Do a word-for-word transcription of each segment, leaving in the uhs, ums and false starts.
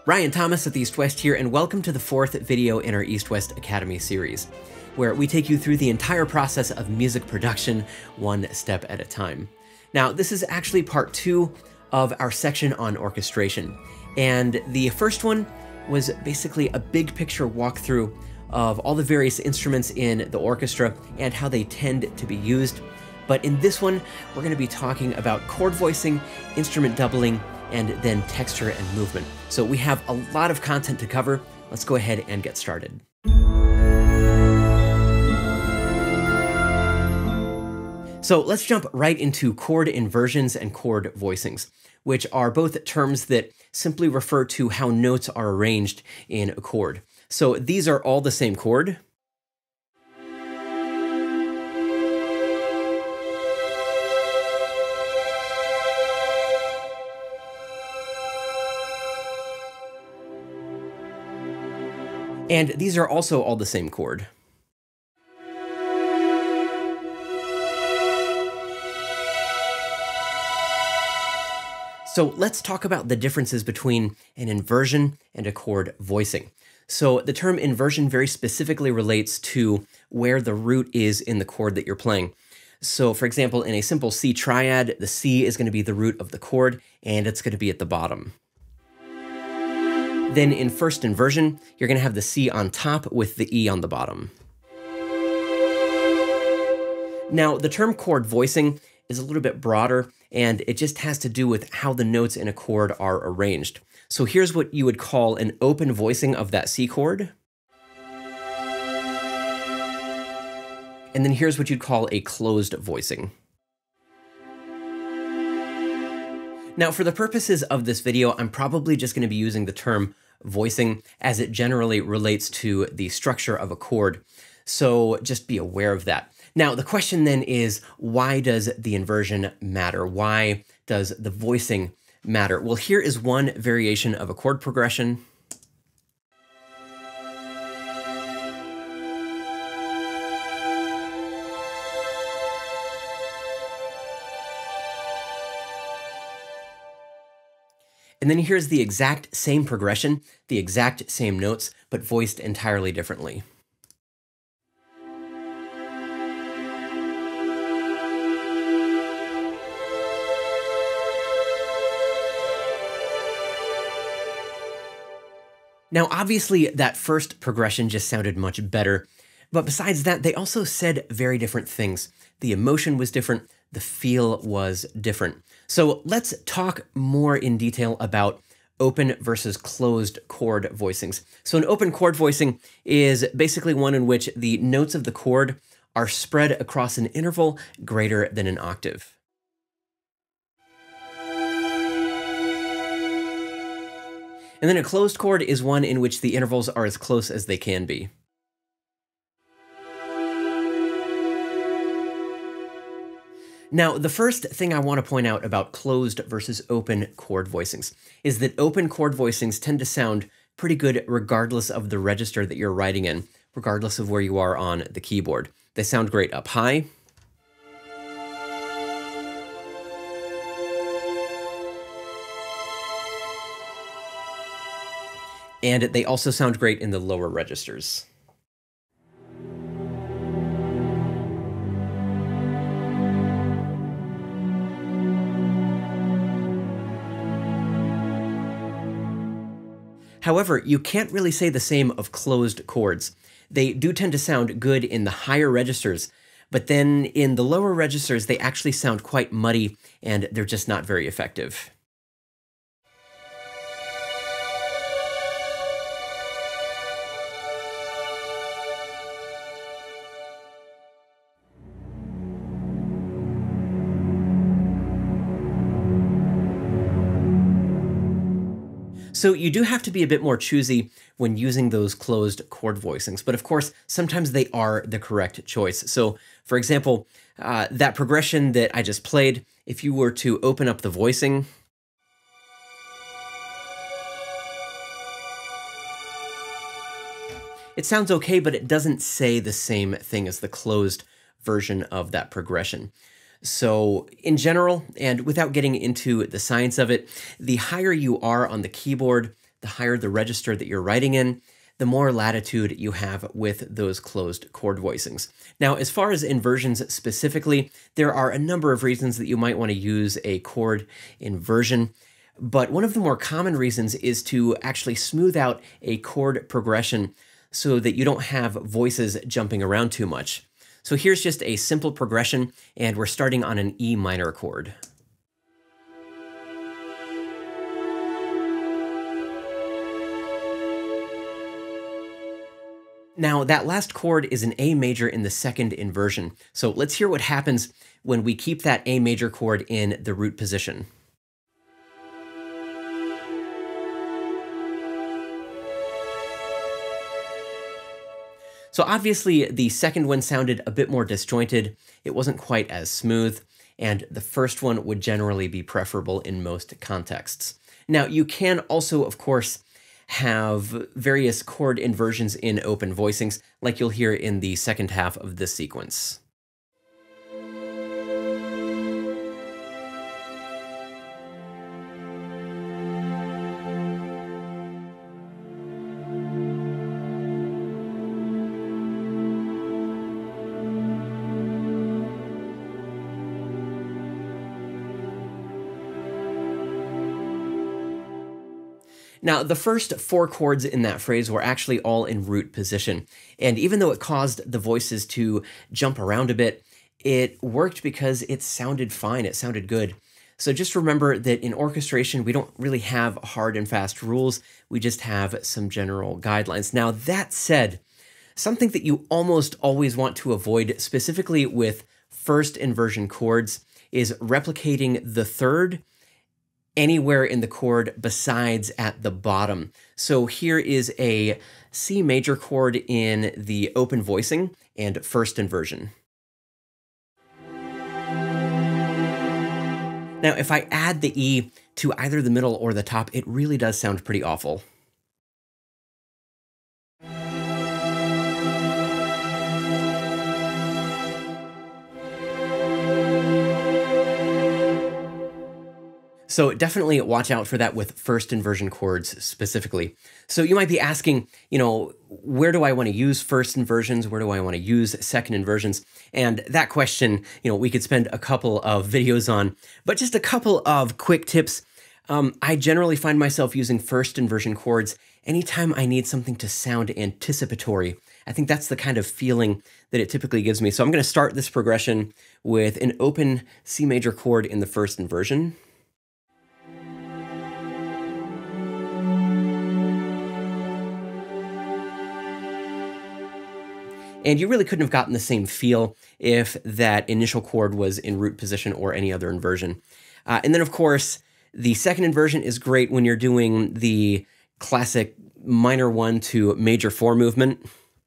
Ryan Thomas with EastWest here, and welcome to the fourth video in our EastWest Academy series, where we take you through the entire process of music production, one step at a time. Now, this is actually part two of our section on orchestration, and the first one was basically a big picture walkthrough of all the various instruments in the orchestra and how they tend to be used. But in this one, we're going to be talking about chord voicing, instrument doubling, and then texture and movement. So we have a lot of content to cover. Let's go ahead and get started. So let's jump right into chord inversions and chord voicings, which are both terms that simply refer to how notes are arranged in a chord. So these are all the same chord. And these are also all the same chord. So let's talk about the differences between an inversion and a chord voicing. So the term inversion very specifically relates to where the root is in the chord that you're playing. So for example, in a simple C triad, the C is going to be the root of the chord, and it's going to be at the bottom. Then in first inversion, you're going to have the C on top with the E on the bottom. Now, the term chord voicing is a little bit broader, and it just has to do with how the notes in a chord are arranged. So here's what you would call an open voicing of that C chord. And then here's what you'd call a closed voicing. Now, for the purposes of this video, I'm probably just going to be using the term voicing as it generally relates to the structure of a chord. So just be aware of that. Now, the question then is, why does the inversion matter? Why does the voicing matter? Well, here is one variation of a chord progression. And then here's the exact same progression, the exact same notes, but voiced entirely differently. Now, obviously, that first progression just sounded much better, but besides that, they also said very different things. The emotion was different, the feel was different. So let's talk more in detail about open versus closed chord voicings. So an open chord voicing is basically one in which the notes of the chord are spread across an interval greater than an octave. And then a closed chord is one in which the intervals are as close as they can be. Now, the first thing I want to point out about closed versus open chord voicings is that open chord voicings tend to sound pretty good regardless of the register that you're writing in, regardless of where you are on the keyboard. They sound great up high. And they also sound great in the lower registers. However, you can't really say the same of closed chords. They do tend to sound good in the higher registers, but then in the lower registers, they actually sound quite muddy, and they're just not very effective. So you do have to be a bit more choosy when using those closed chord voicings, but of course, sometimes they are the correct choice. So for example, uh, that progression that I just played, if you were to open up the voicing, it sounds okay, but it doesn't say the same thing as the closed version of that progression. So in general, and without getting into the science of it, the higher you are on the keyboard, the higher the register that you're writing in, the more latitude you have with those closed chord voicings. Now, as far as inversions specifically, there are a number of reasons that you might want to use a chord inversion, but one of the more common reasons is to actually smooth out a chord progression so that you don't have voices jumping around too much. So here's just a simple progression, and we're starting on an E minor chord. Now, that last chord is an A major in the second inversion. So let's hear what happens when we keep that A major chord in the root position. So obviously, the second one sounded a bit more disjointed. It wasn't quite as smooth, and the first one would generally be preferable in most contexts. Now, you can also, of course, have various chord inversions in open voicings, like you'll hear in the second half of this sequence. Now, the first four chords in that phrase were actually all in root position, and even though it caused the voices to jump around a bit, it worked because it sounded fine, it sounded good. So just remember that in orchestration, we don't really have hard and fast rules, we just have some general guidelines. Now, that said, something that you almost always want to avoid, specifically with first inversion chords, is replicating the third anywhere in the chord besides at the bottom. So here is a C major chord in the open voicing and first inversion. Now, if I add the E to either the middle or the top, it really does sound pretty awful. So definitely watch out for that with first inversion chords specifically. So you might be asking, you know, where do I want to use first inversions? Where do I want to use second inversions? And that question, you know, we could spend a couple of videos on, but just a couple of quick tips. Um, I generally find myself using first inversion chords anytime I need something to sound anticipatory. I think that's the kind of feeling that it typically gives me. So I'm going to start this progression with an open C major chord in the first inversion. And you really couldn't have gotten the same feel if that initial chord was in root position or any other inversion. Uh, and then, of course, the second inversion is great when you're doing the classic minor one to major four movement.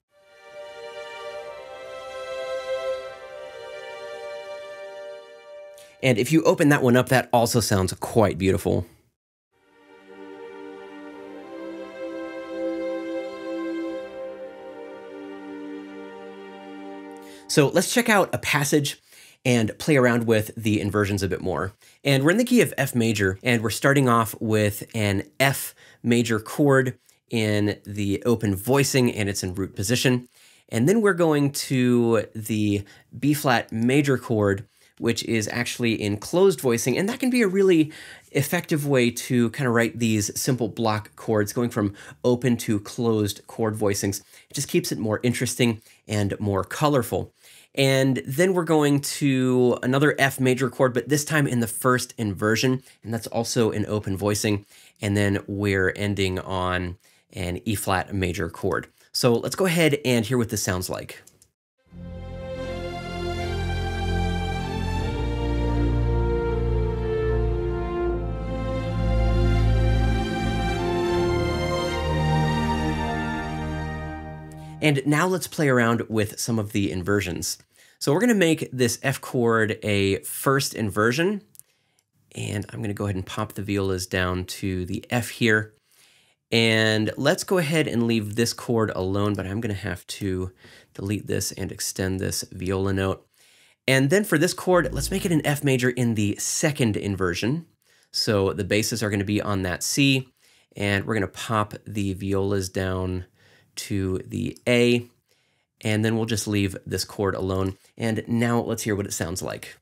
And if you open that one up, that also sounds quite beautiful. So let's check out a passage and play around with the inversions a bit more. And we're in the key of F major, and we're starting off with an F major chord in the open voicing, and it's in root position. And then we're going to the B flat major chord, which is actually in closed voicing, and that can be a really effective way to kind of write these simple block chords, going from open to closed chord voicings. It just keeps it more interesting and more colorful. And then we're going to another F major chord, but this time in the first inversion, and that's also in open voicing. And then we're ending on an E flat major chord. So let's go ahead and hear what this sounds like. And now let's play around with some of the inversions. So we're going to make this F chord a first inversion, and I'm going to go ahead and pop the violas down to the F here. And let's go ahead and leave this chord alone, but I'm going to have to delete this and extend this viola note. And then for this chord, let's make it an F major in the second inversion. So the basses are going to be on that C, and we're going to pop the violas down to the A, and then we'll just leave this chord alone. And now let's hear what it sounds like.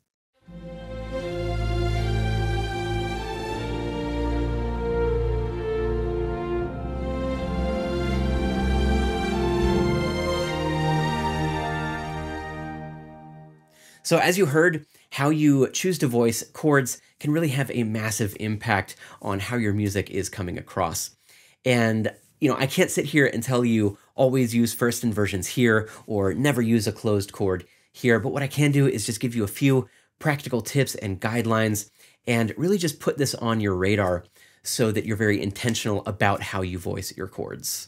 So as you heard, how you choose to voice chords can really have a massive impact on how your music is coming across. And, you know, I can't sit here and tell you always use first inversions here or never use a closed chord here, but what I can do is just give you a few practical tips and guidelines and really just put this on your radar so that you're very intentional about how you voice your chords.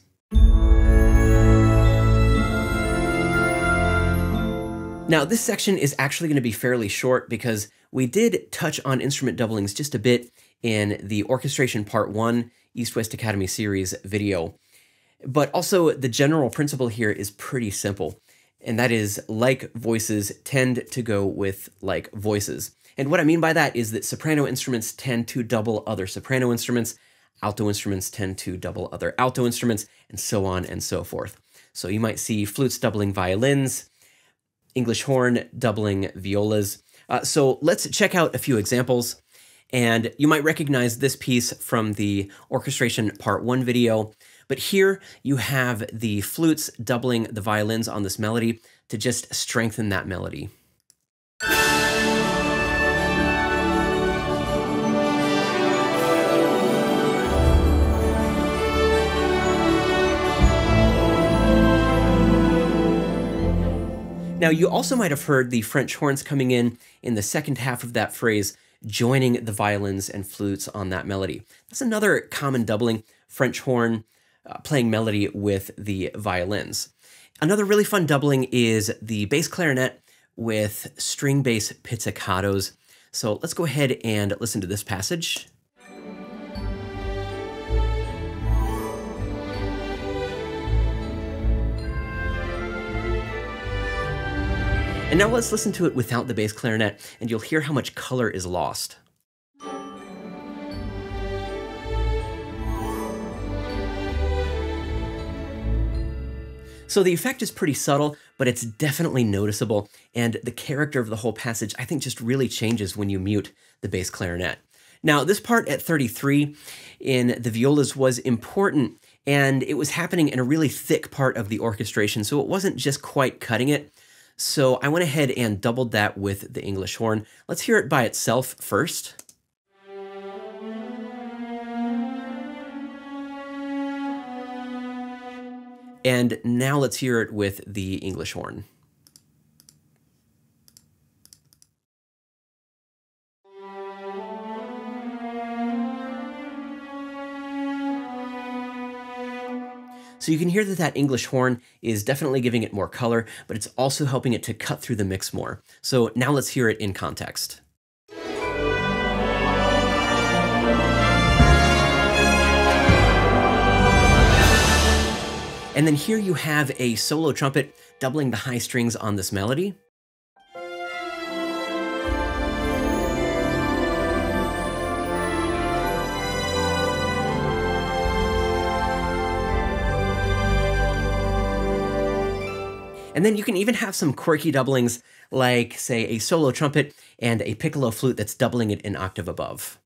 Now, this section is actually going to be fairly short because we did touch on instrument doublings just a bit in the Orchestration Part one EastWest Academy series video. But also, the general principle here is pretty simple, and that is like voices tend to go with like voices. And what I mean by that is that soprano instruments tend to double other soprano instruments, alto instruments tend to double other alto instruments, and so on and so forth. So you might see flutes doubling violins, English horn doubling violas. Uh, so let's check out a few examples. And you might recognize this piece from the Orchestration Part one video. But here you have the flutes doubling the violins on this melody to just strengthen that melody. Now, you also might have heard the French horns coming in in the second half of that phrase, joining the violins and flutes on that melody. That's another common doubling, French horn uh, playing melody with the violins. Another really fun doubling is the bass clarinet with string bass pizzicatos. So let's go ahead and listen to this passage. And now let's listen to it without the bass clarinet, and you'll hear how much color is lost. So the effect is pretty subtle, but it's definitely noticeable, and the character of the whole passage, I think, just really changes when you mute the bass clarinet. Now, this part at thirty-three in the violas was important, and it was happening in a really thick part of the orchestration, so it wasn't just quite cutting it. So I went ahead and doubled that with the English horn. Let's hear it by itself first. And now let's hear it with the English horn. So you can hear that that English horn is definitely giving it more color, but it's also helping it to cut through the mix more. So now let's hear it in context. And then here you have a solo trumpet doubling the high strings on this melody. And then you can even have some quirky doublings, like, say, a solo trumpet and a piccolo flute that's doubling it an octave above.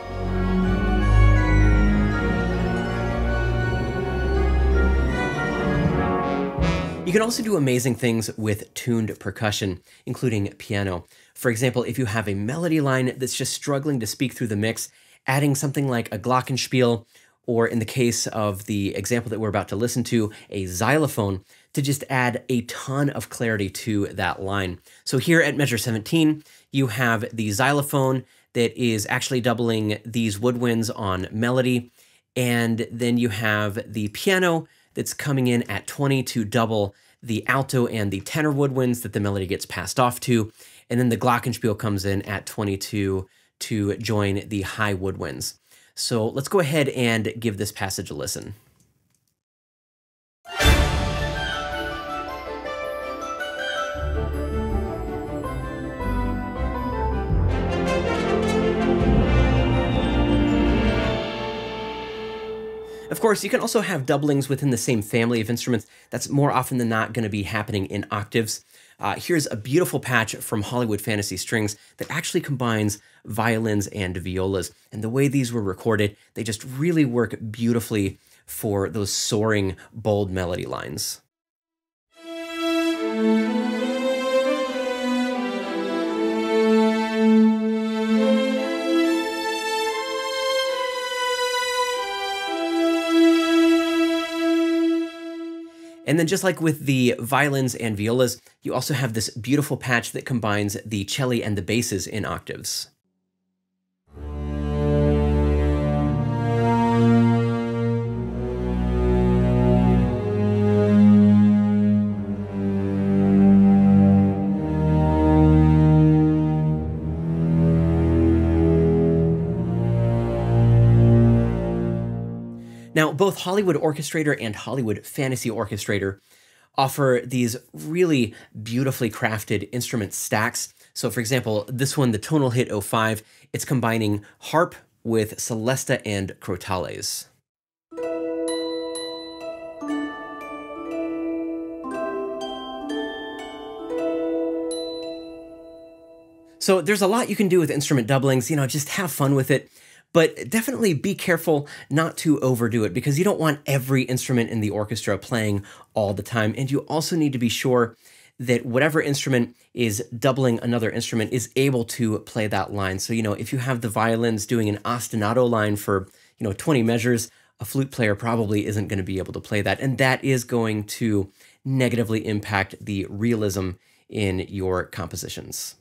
You can also do amazing things with tuned percussion, including piano. For example, if you have a melody line that's just struggling to speak through the mix, adding something like a glockenspiel, or in the case of the example that we're about to listen to, a xylophone, to just add a ton of clarity to that line. So here at measure seventeen, you have the xylophone that is actually doubling these woodwinds on melody, and then you have the piano that's coming in at twenty to double the alto and the tenor woodwinds that the melody gets passed off to, and then the glockenspiel comes in at twenty-two to join the high woodwinds. So let's go ahead and give this passage a listen. Of course, you can also have doublings within the same family of instruments. That's more often than not going to be happening in octaves. Uh, here's a beautiful patch from Hollywood Fantasy Strings that actually combines violins and violas. And the way these were recorded, they just really work beautifully for those soaring, bold melody lines. And then just like with the violins and violas, you also have this beautiful patch that combines the cello and the basses in octaves. Now, both Hollywood Orchestrator and Hollywood Fantasy Orchestrator offer these really beautifully crafted instrument stacks. So for example, this one, the tonal hit oh five, it's combining harp with celesta and crotales. So there's a lot you can do with instrument doublings, you know, just have fun with it. But definitely be careful not to overdo it, because you don't want every instrument in the orchestra playing all the time. And you also need to be sure that whatever instrument is doubling another instrument is able to play that line. So, you know, if you have the violins doing an ostinato line for, you know, twenty measures, a flute player probably isn't going to be able to play that. And that is going to negatively impact the realism in your compositions.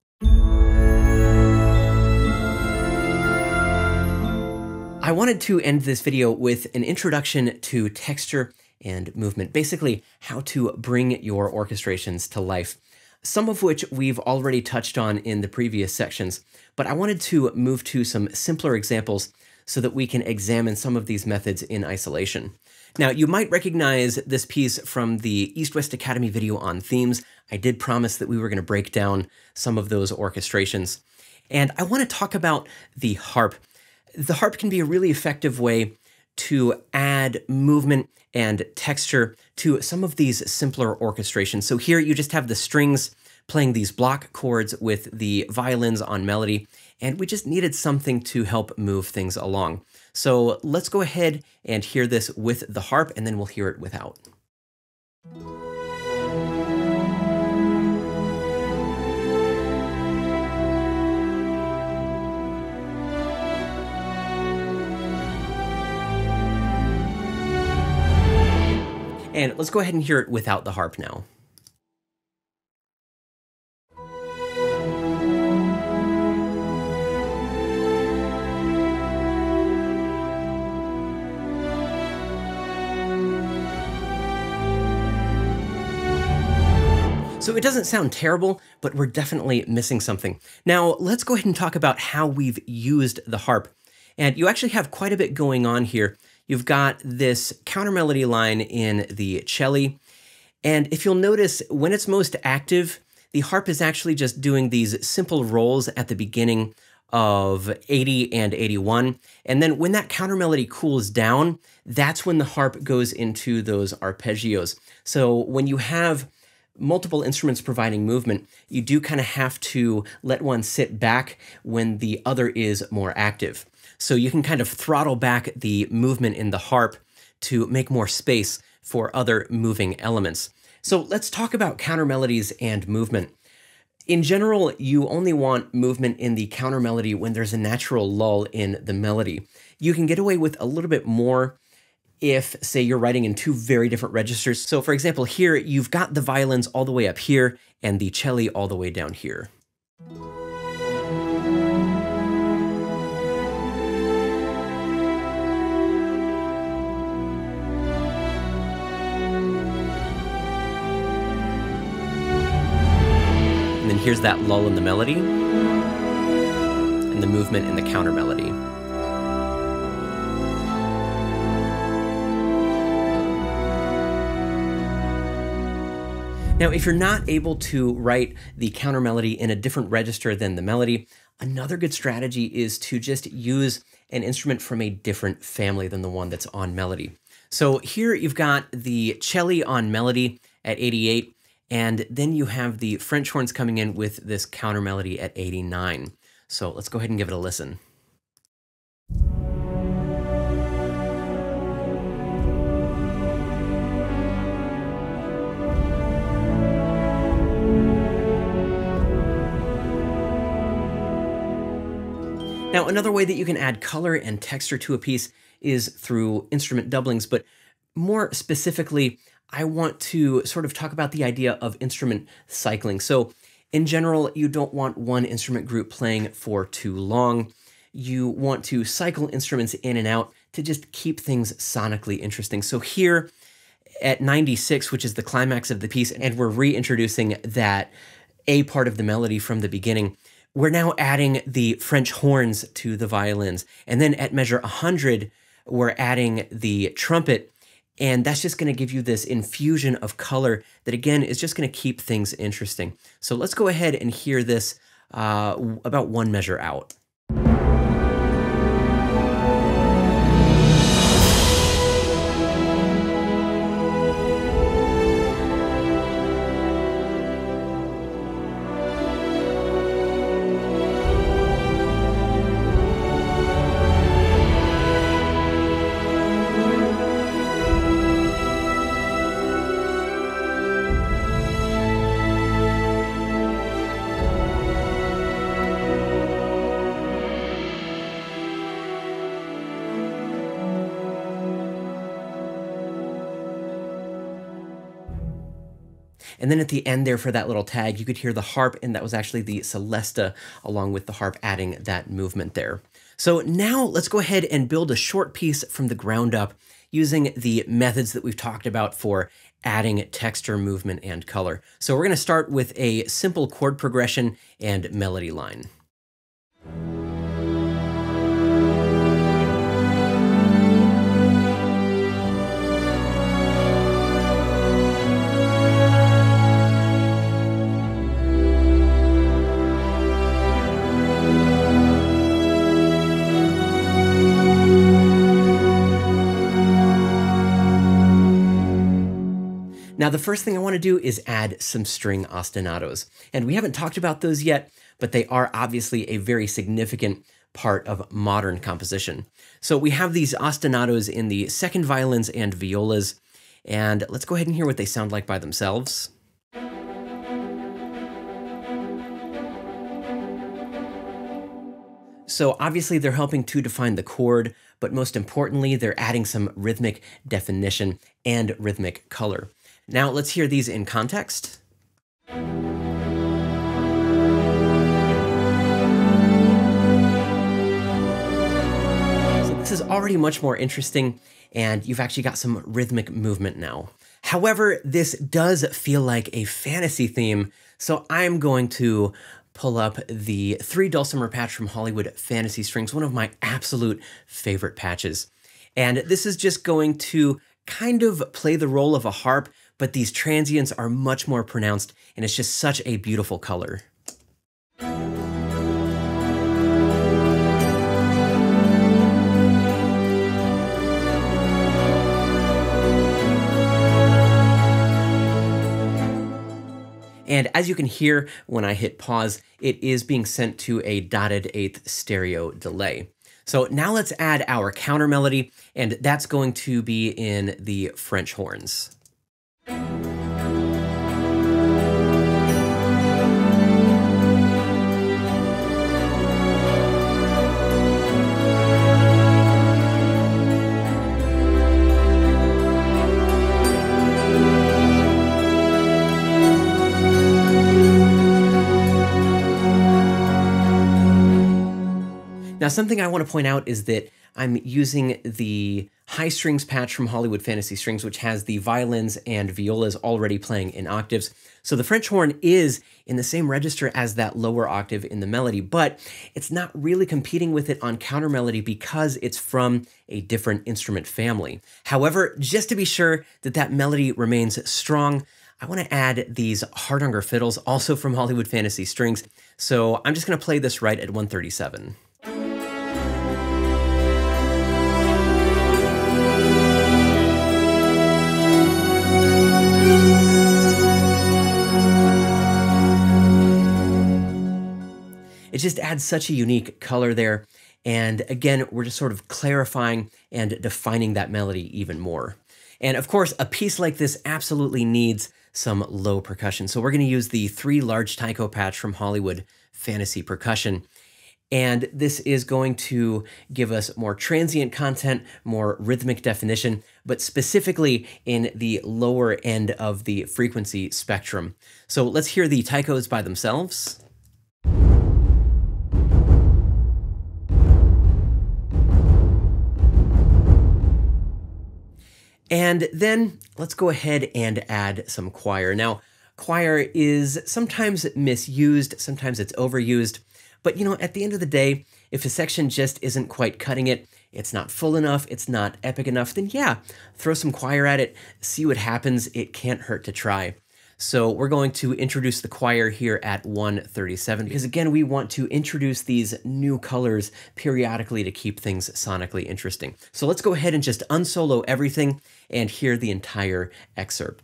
I wanted to end this video with an introduction to texture and movement, basically how to bring your orchestrations to life, some of which we've already touched on in the previous sections, but I wanted to move to some simpler examples so that we can examine some of these methods in isolation. Now, you might recognize this piece from the EastWest Academy video on themes. I did promise that we were going to break down some of those orchestrations. And I want to talk about the harp. The harp can be a really effective way to add movement and texture to some of these simpler orchestrations. So here you just have the strings playing these block chords with the violins on melody, and we just needed something to help move things along. So let's go ahead and hear this with the harp, and then we'll hear it without. And let's go ahead and hear it without the harp now. So it doesn't sound terrible, but we're definitely missing something. Now, let's go ahead and talk about how we've used the harp. And you actually have quite a bit going on here. You've got this counter melody line in the cello. And if you'll notice, when it's most active, the harp is actually just doing these simple rolls at the beginning of eighty and eighty-one. And then when that counter melody cools down, that's when the harp goes into those arpeggios. So when you have multiple instruments providing movement, you do kind of have to let one sit back when the other is more active. So you can kind of throttle back the movement in the harp to make more space for other moving elements. So let's talk about counter melodies and movement. In general, you only want movement in the counter melody when there's a natural lull in the melody. You can get away with a little bit more if, say, you're writing in two very different registers. So for example, here you've got the violins all the way up here and the cello all the way down here. And then here's that lull in the melody and the movement in the counter melody. Now, if you're not able to write the counter melody in a different register than the melody, another good strategy is to just use an instrument from a different family than the one that's on melody. So here you've got the cello on melody at eighty-eight, and then you have the French horns coming in with this counter melody at eighty-nine. So let's go ahead and give it a listen. Now, another way that you can add color and texture to a piece is through instrument doublings, but more specifically, I want to sort of talk about the idea of instrument cycling. So in general, you don't want one instrument group playing for too long. You want to cycle instruments in and out to just keep things sonically interesting. So here at ninety-six, which is the climax of the piece, and we're reintroducing that A part of the melody from the beginning, we're now adding the French horns to the violins. And then at measure one hundred, we're adding the trumpet. And that's just going to give you this infusion of color that, again, is just going to keep things interesting. So let's go ahead and hear this uh, about one measure out. And then at the end there for that little tag, you could hear the harp, and that was actually the celesta along with the harp adding that movement there. So now let's go ahead and build a short piece from the ground up using the methods that we've talked about for adding texture, movement, and color. So we're going to start with a simple chord progression and melody line. Now, the first thing I want to do is add some string ostinatos. And we haven't talked about those yet, but they are obviously a very significant part of modern composition. So we have these ostinatos in the second violins and violas, and let's go ahead and hear what they sound like by themselves. So obviously they're helping to define the chord, but most importantly, they're adding some rhythmic definition and rhythmic color. Now let's hear these in context. So this is already much more interesting, and you've actually got some rhythmic movement now. However, this does feel like a fantasy theme, so I'm going to pull up the three dulcimer patch from Hollywood Fantasy Strings, one of my absolute favorite patches. And this is just going to kind of play the role of a harp, but these transients are much more pronounced, and it's just such a beautiful color. And as you can hear when I hit pause, it is being sent to a dotted eighth stereo delay. So now let's add our counter melody, and that's going to be in the French horns. Now, something I want to point out is that I'm using the high strings patch from Hollywood Fantasy Strings, which has the violins and violas already playing in octaves. So the French horn is in the same register as that lower octave in the melody, but it's not really competing with it on counter melody because it's from a different instrument family. However, just to be sure that that melody remains strong, I want to add these Hardanger fiddles, also from Hollywood Fantasy Strings. So I'm just going to play this right at one thirty-seven. It just adds such a unique color there. And again, we're just sort of clarifying and defining that melody even more. And of course, a piece like this absolutely needs some low percussion. So we're going to use the three large taiko patch from Hollywood Fantasy Percussion. And this is going to give us more transient content, more rhythmic definition, but specifically in the lower end of the frequency spectrum. So let's hear the taikos by themselves. And then let's go ahead and add some choir. Now, choir is sometimes misused, sometimes it's overused. But you know, at the end of the day, if a section just isn't quite cutting it, it's not full enough, it's not epic enough, then yeah, throw some choir at it, see what happens. It can't hurt to try. So we're going to introduce the choir here at one thirty-seven, because again, we want to introduce these new colors periodically to keep things sonically interesting. So let's go ahead and just unsolo everything and hear the entire excerpt.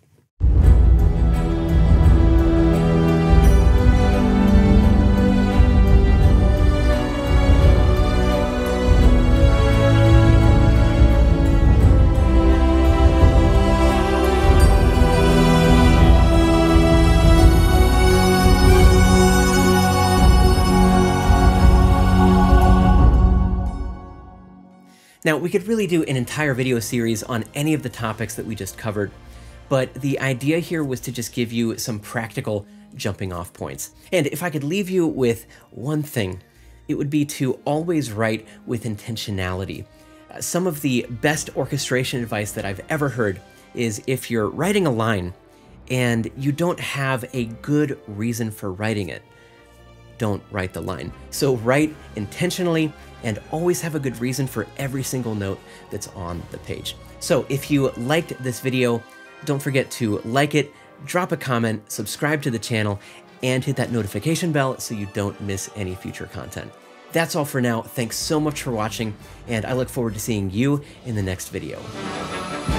Now, we could really do an entire video series on any of the topics that we just covered, but the idea here was to just give you some practical jumping off points. And if I could leave you with one thing, it would be to always write with intentionality. Uh, some of the best orchestration advice that I've ever heard is if you're writing a line and you don't have a good reason for writing it, don't write the line. So write intentionally and always have a good reason for every single note that's on the page. So if you liked this video, don't forget to like it, drop a comment, subscribe to the channel, and hit that notification bell so you don't miss any future content. That's all for now. Thanks so much for watching, and I look forward to seeing you in the next video.